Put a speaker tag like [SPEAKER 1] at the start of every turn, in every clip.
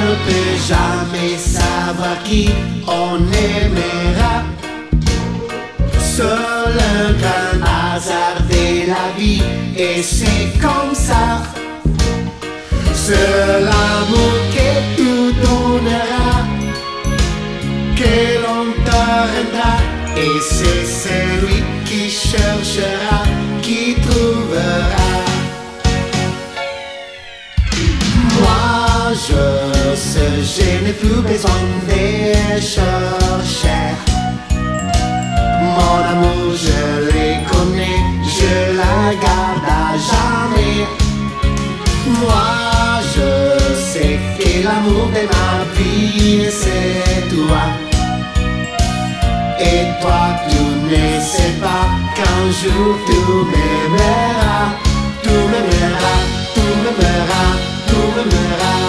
[SPEAKER 1] ne peut jamais savoir qui on aimera. Seul un grand hasard de la vie, et c'est comme ça. C'est l'amour qui tout donnera, que l'on te rendra, et c'est celui qui cherchera, qui trouvera. Moi je sais, je n'ai plus besoin de chercher. Mon amour je le connais, je la garde à jamais. Moi je sais que l'amour de ma vie c'est toi. Et toi tu ne sais pas qu'un jour tu m'aimeras, tu m'aimeras, tu m'aimeras, tu m'aimeras.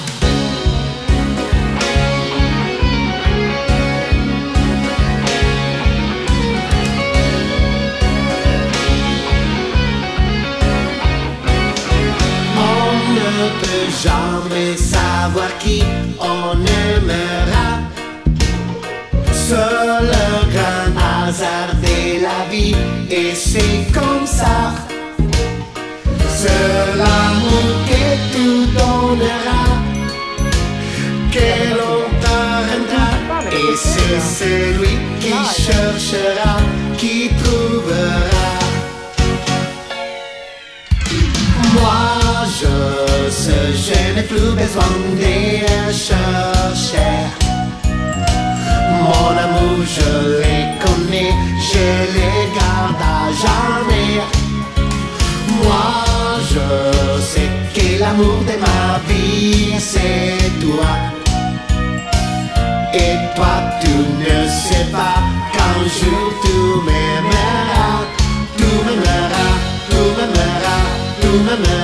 [SPEAKER 1] Ne peut jamais savoir qui on aimera. Seul un grand hasard de la vie, et c'est comme ça. C'est l'amour que tu donneras, que l'on te rendra, et c'est celui qui cherchera, qui trouvera. Moi je sais, je n'ai plus besoin de chercher. Mon amour je le connais, je le garde à jamais. Moi je sais que l'amour de ma vie c'est toi. Et toi tu ne sais pas qu'un jour tu m'aimeras, tu m'aimeras, tu m'aimeras, tu m'aimeras.